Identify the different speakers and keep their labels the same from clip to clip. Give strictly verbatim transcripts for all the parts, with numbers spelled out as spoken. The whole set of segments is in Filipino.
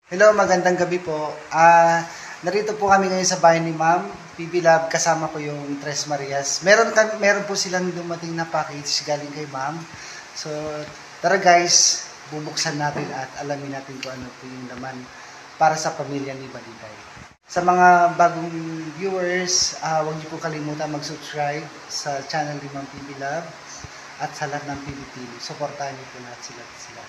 Speaker 1: Hello, magandang gabi po. Ah, narito po kami ngayon sa bahay ni Ma'am P B Love, kasama ko yung Tres Marias. Meron kan meron po silang dumating na package galing kay Ma'am. So, tara guys, bubuksan natin at alamin natin kung ano po yung laman para sa pamilya ni Baliday. Sa mga bagong viewers, uh, huwag niyo po kalimutan mag-subscribe sa channel ni Ma'am P B Love at sa lahat ng P B T V. Suportahan niyo po lahat sila sila.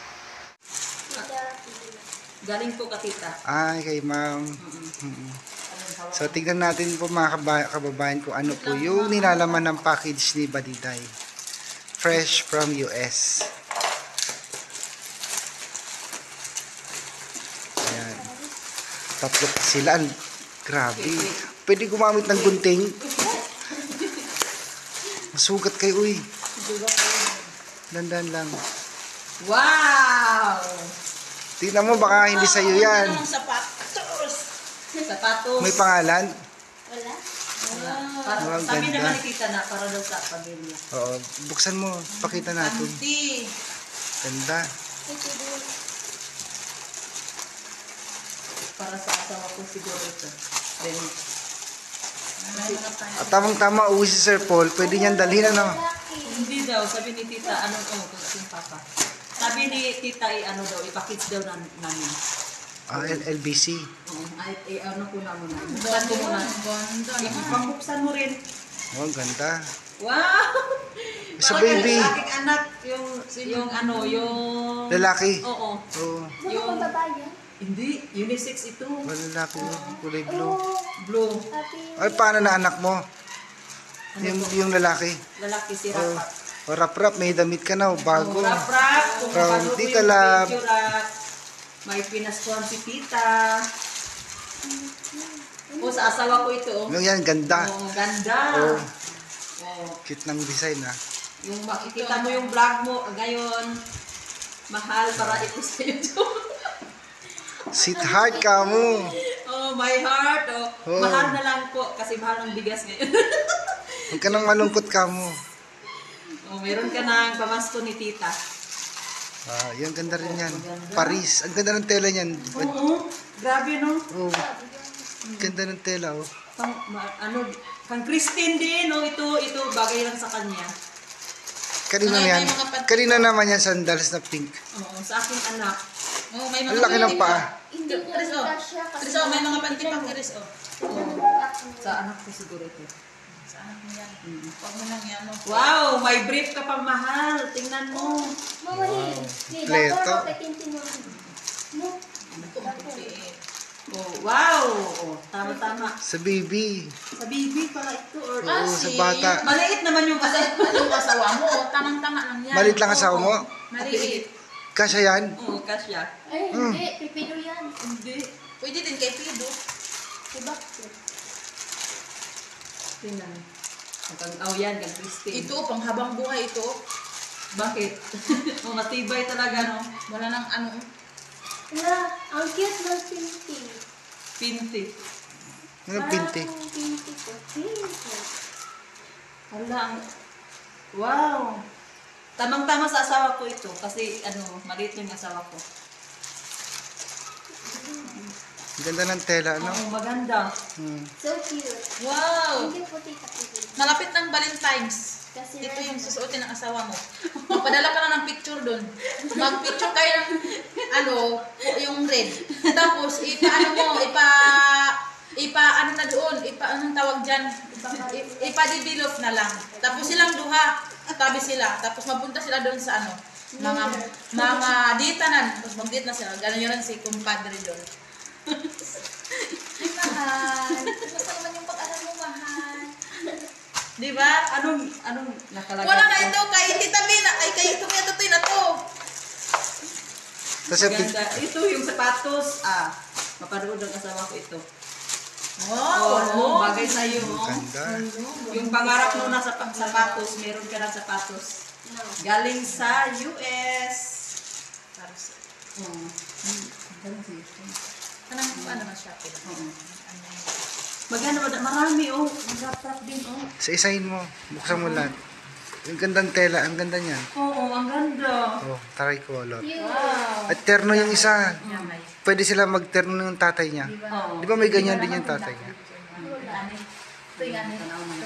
Speaker 2: Galing po katita.
Speaker 1: Ay, kay Ma'am. Mm-hmm. So, tignan natin po mga kababayan kung ano po yung nilalaman ng package ni Baliday. Fresh from U S. Ayan. Tatlo pa sila. Grabe. Pwede gumamit ng gunting. Masugat kayo, uy. Dandan lang.
Speaker 2: Wow!
Speaker 1: Tingnan mo, baka hindi sa'yo yan.
Speaker 2: Sapatos! Sapatos.
Speaker 1: May pangalan?
Speaker 2: Wala.
Speaker 1: Wow,
Speaker 2: Sabi
Speaker 1: ganda.
Speaker 2: naman ni Tita na para daw sa pamilya.
Speaker 1: Oo, buksan mo. Pakita natin.
Speaker 2: Auntie.
Speaker 1: Ganda.
Speaker 2: Para sa asawa ko siguro ito. Then,
Speaker 1: At tamang-tama, uwi si Sir Paul. Pwede niyan dalhin, ano?
Speaker 2: hindi daw, sabi ni Tita, ano to, kung ating papa. Sabi ni Tita, eh, ano daw, ipakits daw na, namin.
Speaker 1: Ah, L B C.
Speaker 2: Oo, ay, eh, ano ko na muna. Buksan ko muna. Ipapabuksan mo rin.
Speaker 1: Oh, ganda.
Speaker 2: Wow!
Speaker 1: Sa
Speaker 2: Parang
Speaker 1: baby.
Speaker 2: yung aking anak, yung, yung ano, yung...
Speaker 1: Lalaki.
Speaker 2: Oo.
Speaker 1: Oo.
Speaker 2: Yung... Hindi, unisex ito.
Speaker 1: Oh, lalaki mo. Kulay blue.
Speaker 2: Blue.
Speaker 1: Ay, paano na anak mo? Yung, yung lalaki.
Speaker 2: Lalaki si
Speaker 1: Oh,
Speaker 2: Rapat.
Speaker 1: oh, rap-rap. May damit ka na. Oh, bago.
Speaker 2: Rap-rap. Kung
Speaker 1: From
Speaker 2: paano po
Speaker 1: Tita
Speaker 2: yung
Speaker 1: Lab.
Speaker 2: video rap. May pinaskuhan si Tita. O, sa asawa ko ito. Oh.
Speaker 1: Ano yan? Ganda.
Speaker 2: Oh, ganda.
Speaker 1: Oh,
Speaker 2: Oh.
Speaker 1: cute ng design, ha?
Speaker 2: Yung makikita mo yung vlog mo ngayon, mahal para ito sa YouTube.
Speaker 1: Sweetheart ka mo.
Speaker 2: Oh, my heart. Oh.
Speaker 1: Oh.
Speaker 2: Mahal na lang po kasi mahal ang bigas ngayon.
Speaker 1: Huwag ka nang malungkot ka mo.
Speaker 2: Oh, meron ka ng pamasko ni Tita.
Speaker 1: Ah, yan, ganda rin yan. Paris. Ang ganda ng tela niyan.
Speaker 2: Oo, grabe no.
Speaker 1: Oh, ganda ng tela, oh.
Speaker 2: Pang, ma, ano, pang Christine din, no? Ito, ito, bagay lang sa kanya.
Speaker 1: Kanina yan. Kanina naman yan, sandals na pink.
Speaker 2: Oo, sa aking anak. Oh, may
Speaker 1: Ang laki ng paa.
Speaker 3: Hindi ko
Speaker 2: Chris, oh.
Speaker 3: siya kasi
Speaker 2: Chris, oh, may mga panty pang Chris, oh. Oh. Sa anak ko siguro ito.
Speaker 3: sa anak mo yan. Huwag mo lang yan. no?
Speaker 2: Wow, may brief ka pa mahal. Tingnan mo.
Speaker 3: Mama,
Speaker 1: Wow.
Speaker 3: ni
Speaker 1: Kompleto.
Speaker 3: dapat petinti mo. No.
Speaker 2: Oh, wow. Oh, tama-tama.
Speaker 1: Sa baby.
Speaker 2: Sa baby pala ito. Or,
Speaker 1: Oo, sa bata.
Speaker 2: maliit naman yung kasi.
Speaker 3: Yung asawa mo, tamang-tama lang yan.
Speaker 1: Malit lang asawa mo.
Speaker 3: Maliit.
Speaker 1: Kasya yan.
Speaker 2: Oo, kasya.
Speaker 3: Ay,
Speaker 1: Mm.
Speaker 3: hindi. Pipido yan.
Speaker 2: Hindi.
Speaker 3: Pwede din kay Pido. Diba?
Speaker 2: Tingnan. Oh, yan, kang Christine.
Speaker 4: Ito, panghabang buhay ito.
Speaker 2: Bakit? Oh, matibay talaga, no?
Speaker 4: Wala nang ano.
Speaker 3: Wala. Ang cute ng pinti.
Speaker 2: Pinti.
Speaker 1: Ano pinti?
Speaker 3: Parang pinti ko. Pinti.
Speaker 2: Wala. ang- Wow. Tamang-tama sa asawa ko ito. Kasi, ano, maliit yung asawa ko.
Speaker 1: Ang ganda ng tela, ano?
Speaker 2: Oo, maganda.
Speaker 1: Hmm.
Speaker 3: So cute.
Speaker 4: Wow!
Speaker 3: Hindi puti ka Pido.
Speaker 4: Malapit ng Valentine's.
Speaker 3: Kasi
Speaker 4: Ito yung susuotin ng asawa mo. Magpadala ka na ng picture doon. Mag-picture kayo ng, ano, yung red. Tapos, ipa-ano mo, ipa, ipa, ano na doon, ipa, anong tawag dyan? I- Ipa-develop na lang. Tapos silang duha, tabi sila. Tapos mapunta sila doon sa ano, mga, mga ditanan. Tapos mag-date na sila. Ganun yun si kumpadre doon. Ay, mahal. Kumusta naman yung pag-aral mo, mahal?
Speaker 2: Di ba? Anong, anong nakalagay?
Speaker 4: Wala nga
Speaker 2: dito?
Speaker 4: ito, kay Tita Bina, ay kay ito kaya tutoy na to.
Speaker 1: Tapos yung pin-
Speaker 2: Maganda. Ito yung sapatos. Ah, mapanood ang asawa ko ito.
Speaker 4: Wow,
Speaker 2: Oo, bagay sa'yo.
Speaker 1: ang ganda.
Speaker 2: Yung pangarap mo na sa sapatos, meron ka ng sapatos.
Speaker 3: No.
Speaker 2: Galing sa U S.
Speaker 4: Para sa,
Speaker 2: Oo.
Speaker 4: anong, ano na shopping?
Speaker 2: Oo. Maganda ba? Marami, oh. Mag-rap din, oh.
Speaker 1: Sa isahin mo. Buksan mo lahat. Yung gandang tela. Ang ganda niyan.
Speaker 2: Oo, ang ganda.
Speaker 1: Oh, tricolor.
Speaker 3: Cute.
Speaker 2: Wow.
Speaker 1: At terno yung isa.
Speaker 2: Yan, may.
Speaker 1: pwede sila mag-turn ng tatay niya.
Speaker 2: Oo.
Speaker 1: Di ba may ganyan din yung tatay niya?
Speaker 4: Ito yung ano.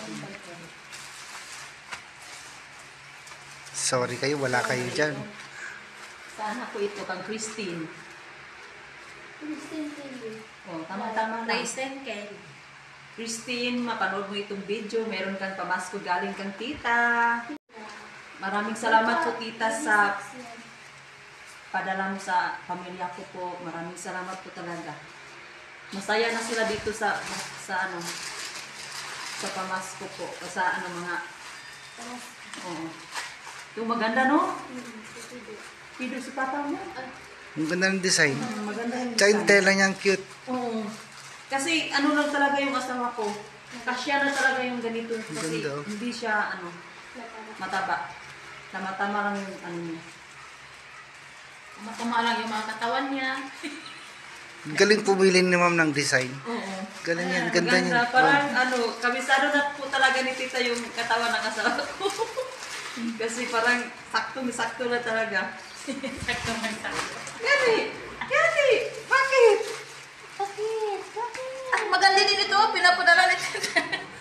Speaker 1: Sorry kayo, wala kayo dyan.
Speaker 2: Sana po ito kang Christine.
Speaker 3: Christine Kelly.
Speaker 2: Oh, tama-tama lang.
Speaker 4: Kristen Kelly.
Speaker 2: Christine, mapanood mo itong video. Meron kang pamasko galing kang tita. Maraming salamat po tita sa padala mo sa pamilya ko po. Maraming salamat po talaga. Masaya na sila dito sa sa ano sa pamasko po. Sa ano mga oo. Yung maganda no? Pido si papa mo.
Speaker 1: Ang ganda ng design.
Speaker 2: Mm, maganda yung
Speaker 1: Tsaka yung
Speaker 2: design.
Speaker 1: tela niya, ang cute.
Speaker 2: Oo. Kasi ano lang talaga yung asawa ko. Kasya na talaga yung ganito. Kasi
Speaker 1: Ganda, oh.
Speaker 2: hindi siya ano mataba. Tama-tama lang yung ano niya.
Speaker 4: Matama lang yung mga katawan niya.
Speaker 1: Galing pumili ni ma'am ng design.
Speaker 2: Oo.
Speaker 1: Galing yan,
Speaker 2: Ayan,
Speaker 1: ganda
Speaker 2: maganda.
Speaker 1: niyan.
Speaker 2: Parang ano, kabisado na po talaga ni tita yung katawan ng asawa ko. Kasi parang sakto-sakto na talaga.
Speaker 4: Sakto man sakto.
Speaker 2: Gani! Gani! Bakit?
Speaker 3: Bakit? Bakit?
Speaker 4: Ang maganda din ito, pinapadala ni Tita.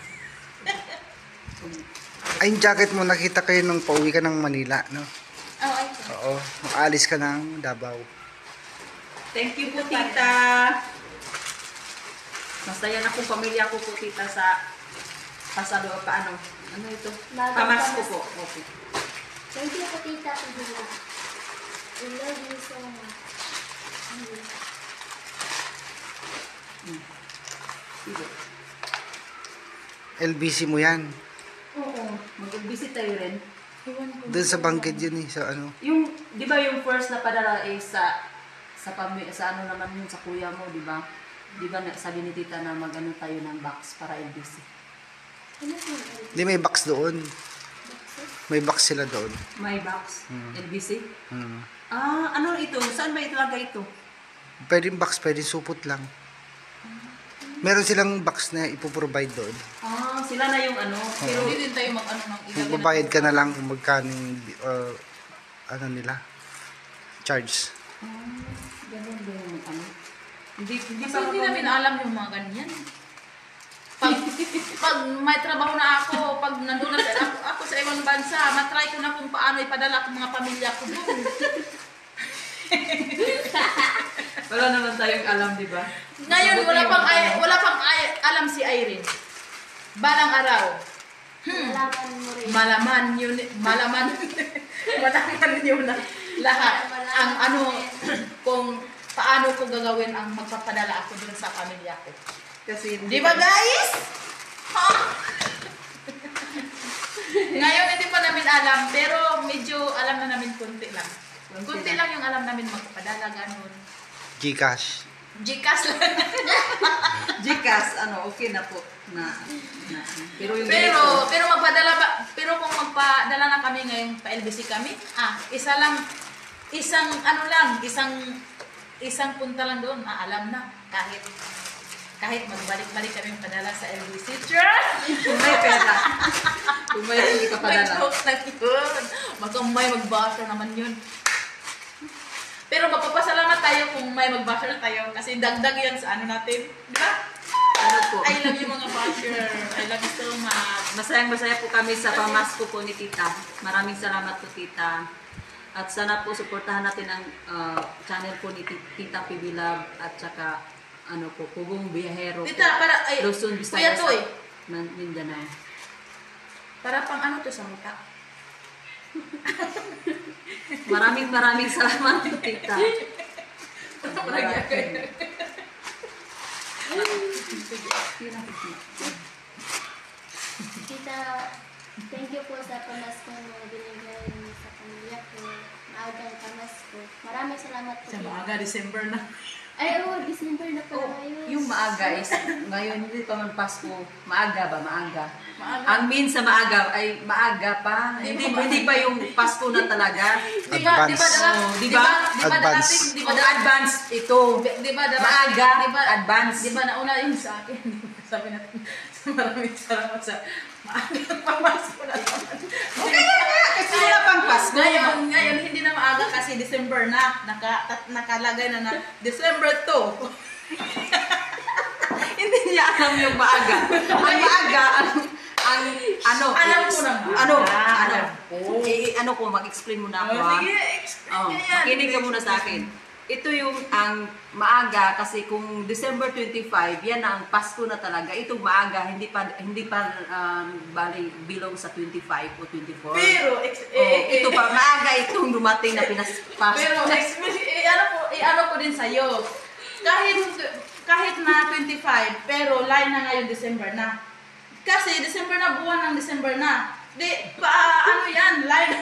Speaker 1: Ay, yung jacket mo, nakita kayo nung pauwi ka ng Manila, no?
Speaker 4: Oh, ay.
Speaker 1: Oo, maalis ka ng Davao.
Speaker 2: Thank you po, tita. Masaya na po pamilya ko po, tita, sa pasado pa ano. Ano ito?
Speaker 3: Bago
Speaker 2: Pamasko
Speaker 3: pamasko.
Speaker 2: po. Okay.
Speaker 3: Thank you po, Tita Pibila. I love you so much.
Speaker 2: Sige.
Speaker 1: L B C mo yan.
Speaker 2: Oo. Mag-visit tayo rin.
Speaker 1: Doon sa bangkit yun eh, sa ano.
Speaker 2: Yung, di ba yung first na padala is sa, sa, pami, sa ano naman yun, sa kuya mo, di ba? Di ba na- sabi ni tita na mag-ano tayo ng box para L B C?
Speaker 3: Ano po yung
Speaker 1: Hindi, may box doon. May box sila doon.
Speaker 2: May box?
Speaker 1: Hmm.
Speaker 2: L B C?
Speaker 1: Hmm.
Speaker 2: Ah, ano ito? Saan ba italagay ito?
Speaker 1: Pwedeng box, pwedeng supot lang. Meron silang box na ipoprovide doon.
Speaker 2: Ah, sila na yung ano. Pero,
Speaker 4: Hindi din tayo mag-ano ng ilagay na-
Speaker 1: Magbabayad ka na lang kung magkano yung, uh, ano nila, charge.
Speaker 2: ah, ganun ba yung ano? Hindi, hindi
Speaker 4: Kasi
Speaker 2: pa
Speaker 4: hindi
Speaker 2: ako-
Speaker 4: namin alam yung mga ganyan. Pag, pag may trabaho na ako, pag nandun na sa- ako, ako sa ibang bansa, matry ko na kung paano ipadala ang mga pamilya ko doon.
Speaker 2: Wala naman tayong alam, di ba?
Speaker 4: Ngayon,
Speaker 2: Mabuti
Speaker 4: wala
Speaker 2: yung
Speaker 4: pang, ay,
Speaker 2: ano.
Speaker 4: wala pang ay, alam si Irene. Balang araw. Hmm.
Speaker 3: Malaman mo rin.
Speaker 4: Malaman yun, malaman, malaman yun na lahat. Ang ano, kung paano ko gagawin ang magpapadala ako dun sa pamilya ko.
Speaker 2: Kasi,
Speaker 4: Di ba guys? Ha? Ngayon hindi pa namin alam, pero medyo alam na namin konti lang.
Speaker 2: Konti
Speaker 4: Konti
Speaker 2: lang.
Speaker 4: lang yung alam namin magpapadala, ganun.
Speaker 1: Gcash.
Speaker 4: Gcash lang.
Speaker 2: Gcash, ano, okay na po. Na, na, pero yung
Speaker 4: pero,
Speaker 2: ganito,
Speaker 4: pero magpadala ba, pero kung magpadala na kami ngayon, pa-L B C kami, ah, isa lang, isang ano lang, isang, isang punta lang doon, ah, alam na, kahit, kahit magbalik-balik kami padala sa L B C. Sure!
Speaker 2: kung may pera. Kung may hindi ka
Speaker 4: May
Speaker 2: padala.
Speaker 4: joke lang yun. Magkamay, magbasher naman yun. Pero magpapasalamat tayo kung may magbasher tayo kasi dagdag yan sa ano natin. Di ba?
Speaker 2: Ano po?
Speaker 4: I love you mga basher. I love you so much.
Speaker 2: Masayang masaya po kami sa pamasko po ni tita. Maraming salamat po tita. At sana po suportahan natin ang ah, channel po ni Ti- Tita Pibilab at saka ano po, Pugong Biyahero
Speaker 4: Tita, para, ay,
Speaker 2: Luzon,
Speaker 4: Kuya
Speaker 2: Visayas,
Speaker 4: Toy,
Speaker 2: Man- Mindanao.
Speaker 4: para pang ano to sa mukha?
Speaker 2: Maraming maraming salamat po tita.
Speaker 3: Tita, thank you po sa pamasko na binigay niyo sa pamilya ko. Maagang pamasko. Maraming salamat po.
Speaker 4: Sa
Speaker 3: Tita.
Speaker 4: maaga, December na.
Speaker 3: Ay, oo, December na pala
Speaker 2: Oh,
Speaker 3: ngayon.
Speaker 2: yung maaga is, ngayon hindi pa man Pasko, maaga ba? Maaga.
Speaker 4: Maaga.
Speaker 2: Ang mean sa maaga ay maaga pa. Hindi, hindi pa yung Pasko na talaga.
Speaker 4: Di ba, di ba,
Speaker 1: Advance.
Speaker 4: dala-
Speaker 2: Oh, di
Speaker 4: di
Speaker 2: ba?
Speaker 4: ba, di ba
Speaker 1: Advance.
Speaker 4: darating, di ba,
Speaker 2: Pag
Speaker 4: darating,
Speaker 2: advance ito.
Speaker 4: di ba, darating,
Speaker 2: Maaga,
Speaker 4: di ba,
Speaker 2: advance.
Speaker 4: Di ba nauna yun sa akin? Sabi natin, maraming salamat sa Maagang pamasko na naman.
Speaker 2: Okay na nga, kasi wala pang Pasko.
Speaker 4: Ngayon, ngayon, hindi na maaga kasi December na. Naka, tat, nakalagay na na December two.
Speaker 2: Hindi niya alam yung maaga. Ang maaga, ang, ang ano,
Speaker 4: Alam ko
Speaker 2: is-
Speaker 4: na.
Speaker 2: ano,
Speaker 4: Ah,
Speaker 2: ano,
Speaker 4: alam ko.
Speaker 2: eh, ano ko, mag-explain muna ako,
Speaker 4: Oh,
Speaker 2: ha?
Speaker 4: sige, explain
Speaker 2: Oh,
Speaker 4: niya yan.
Speaker 2: makinig ka muna sa akin. Ito yung ang maaga kasi kung December twenty-five, yan na ang Pasko na talaga. Itong maaga, hindi pa hindi pa um, bali bilong sa twenty-five o twenty-four.
Speaker 4: Pero, ex,
Speaker 2: Oh,
Speaker 4: eh, eh,
Speaker 2: ito pa, maaga itong dumating na Pinas Pasko.
Speaker 4: Pero, explain, eh, ano ko, eh, ano ko din sa'yo. Kahit, kahit na twenty-five, pero line na ngayon December na. Kasi December na, buwan ng December na. Di, pa, ano yan, line.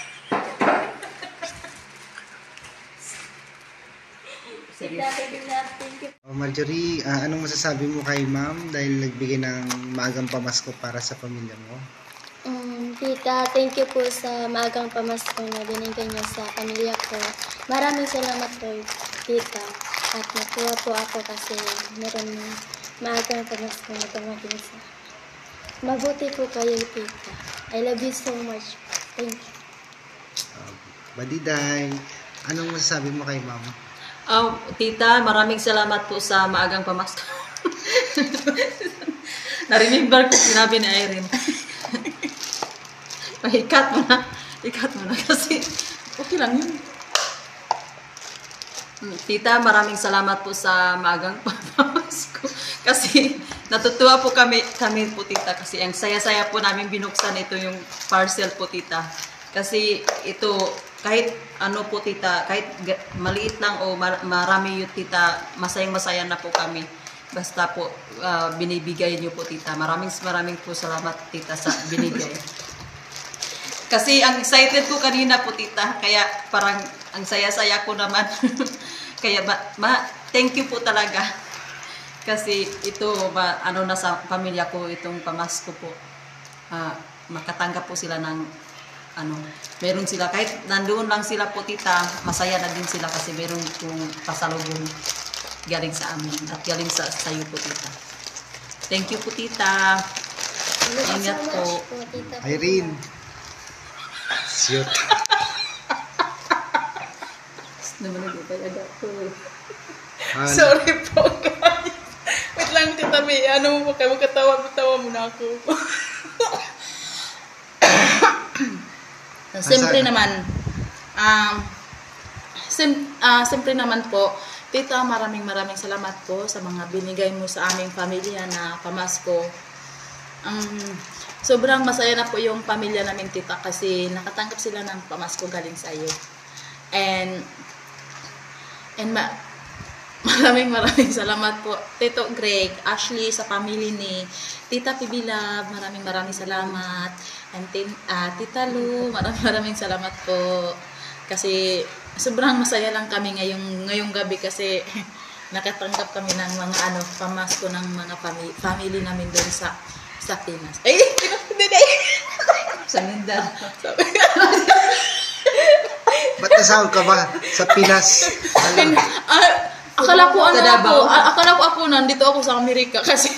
Speaker 3: Tita Pibilab, thank you.
Speaker 1: Oh, Marjorie, ah, anong masasabi mo kay ma'am dahil nagbigay ng maagang pamasko para sa pamilya mo?
Speaker 3: Um, tita, thank you po sa maagang pamasko na binigay niyo sa pamilya ko. Maraming salamat po, tita. At natuwa po ako kasi meron ng maagang pamasko na dumating sa. Mabuti po kayo, tita. I love you so much. Thank you.
Speaker 1: Uh, Badiday, anong masasabi mo kay ma'am?
Speaker 2: Oh, tita, maraming salamat po sa maagang pamasko. Na-remember ko sinabi ni Irene. Pahikat mo na. Ikat mo na kasi okay lang yun. Hmm, Tita, maraming salamat po sa maagang pamasko. Kasi natutuwa po kami, kami po tita kasi ang saya-saya po namin binuksan ito yung parcel po tita. Kasi ito, kahit ano po tita, kahit ga- maliit lang o mar- marami yung tita, masayang-masaya na po kami. Basta po ah, binibigay niyo po tita. Maraming maraming po salamat tita sa binigay. Kasi ang excited ko kanina po tita, kaya parang ang saya-saya ko naman. Kaya ma, ma thank you po talaga. Kasi ito ma, ano na sa pamilya ko itong pamasko po. Ah, makatanggap po sila ng ano, meron sila kahit nandoon lang sila po tita, masaya na din sila kasi meron kong pasalubong galing sa amin at galing sa sayo po tita. Thank you po tita.
Speaker 3: Thank you
Speaker 2: Ingat
Speaker 3: so
Speaker 2: po.
Speaker 3: much po, tita.
Speaker 1: Irene. Shoot.
Speaker 2: Naman nagpapalaga ko.
Speaker 1: Ah,
Speaker 4: Sorry po, guys. Wait lang, Tita May. Ano mo po kayo? Magkatawa-tawa muna ako. Siyempre
Speaker 1: Asa-
Speaker 4: naman, um, sim, ah, siyempre naman po, Tita, maraming maraming salamat po sa mga binigay mo sa aming pamilya na pamasko. Um, sobrang masaya na po yung pamilya namin, Tita, kasi nakatanggap sila ng pamasko galing sa iyo. And, and ma, maraming maraming salamat po, Tito Greg, Ashley, sa family ni Tita Pibilab, maraming maraming salamat. And tin, ah, Tita Lu, maraming maraming salamat po. Kasi sobrang masaya lang kami ngayong ngayong gabi kasi nakatanggap kami ng mga ano pamasko ng mga family, family namin doon sa sa Pinas. Ay, hindi na.
Speaker 2: Sa Mindanao.
Speaker 1: ba't nasahod ka ba sa Pinas? Ano?
Speaker 4: Ah, akala ko ano
Speaker 2: Sa Davao.
Speaker 4: ako, ah, akala ko ako nandito ako sa Amerika kasi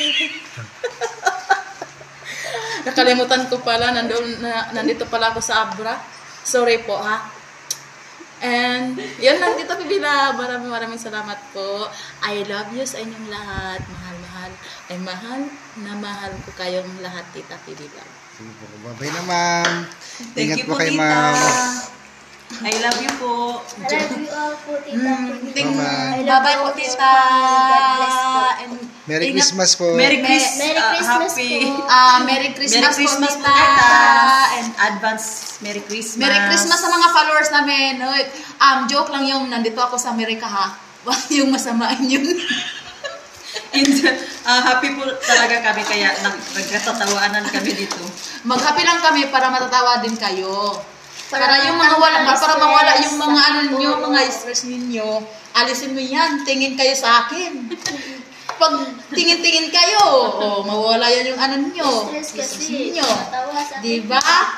Speaker 4: nakalimutan ko pala nandoon na, nandito pala ako sa Abra. Sorry po ha. And yun lang, Tita Pibila, maraming maraming salamat po. I love you sa inyong lahat. Mahal-mahal. Ay mahal na mahal ko kayong lahat, Tita Pibila.
Speaker 1: Sige po, babay na ma'am.
Speaker 2: Thank
Speaker 1: Ingat
Speaker 2: you
Speaker 1: po
Speaker 2: po
Speaker 1: kay
Speaker 2: tita.
Speaker 1: ma'am.
Speaker 2: I love you po.
Speaker 3: I love you all po, tita.
Speaker 4: Mm, thank-
Speaker 1: Bye-bye.
Speaker 3: I love
Speaker 4: Bye-bye
Speaker 3: you
Speaker 4: po,
Speaker 3: all,
Speaker 4: Tita.
Speaker 3: God bless po.
Speaker 4: And
Speaker 1: Merry
Speaker 2: Ingat-
Speaker 1: Christmas po.
Speaker 2: Merry
Speaker 4: Me-
Speaker 2: Christmas.
Speaker 3: Merry
Speaker 2: ah,
Speaker 3: Christmas
Speaker 2: happy.
Speaker 3: po.
Speaker 4: ah, Merry Christmas,
Speaker 2: Merry Christmas
Speaker 4: po,
Speaker 2: po,
Speaker 4: Tita.
Speaker 2: tita.
Speaker 4: And
Speaker 2: Advance Merry Christmas.
Speaker 4: Merry Christmas sa mga followers namin. Uy, Um, joke lang yung nandito ako sa Amerika ha. Yung masamaan yun.
Speaker 2: And, ah, happy po talaga kami kaya nag nagkatatawanan kami dito.
Speaker 4: Mag-happy lang kami para matatawa din kayo. Para,
Speaker 3: Para
Speaker 4: yung mga wala,
Speaker 3: matanggal
Speaker 4: para mawala
Speaker 3: stress
Speaker 4: yung mga
Speaker 3: sa
Speaker 4: ano
Speaker 3: akin.
Speaker 4: nyo, mga stress ninyo. Alisin mo yan, tingin kayo sa akin. Pag tingin-tingin kayo, oh, mawala yan yung ano nyo.
Speaker 3: Stress kasi.
Speaker 4: ninyo.
Speaker 3: Natawa sa akin.
Speaker 4: Diba?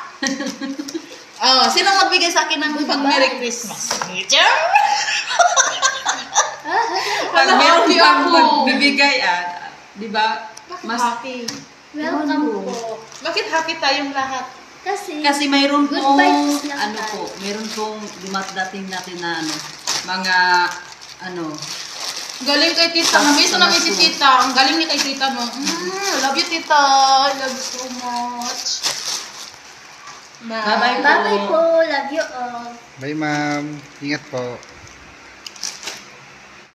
Speaker 4: Oh, sino magbigay sa akin ng pag Merry Christmas?
Speaker 2: Pag
Speaker 4: Wala,
Speaker 2: meron
Speaker 4: happy
Speaker 2: kang
Speaker 4: ako.
Speaker 2: magbibigay, ah, di ba?
Speaker 4: Mas
Speaker 2: Mas
Speaker 4: happy.
Speaker 3: Welcome po.
Speaker 4: Bakit happy tayong lahat?
Speaker 3: Kasi,
Speaker 2: Kasi mayroon
Speaker 3: Good
Speaker 2: pong,
Speaker 3: vibes lang
Speaker 2: ano
Speaker 3: tayo.
Speaker 2: po, mayroon pong dumadating natin na ano, mga, ano,
Speaker 4: Galing kay tita.
Speaker 2: Sa-
Speaker 4: Namiss
Speaker 2: sa
Speaker 4: namin si
Speaker 2: maso.
Speaker 4: tita. Ang galing ni kay tita mo. Mm, love you tita. I love you so much.
Speaker 2: Bye-bye.
Speaker 3: bye-bye po. Love you all.
Speaker 1: Bye, ma'am. Ingat po.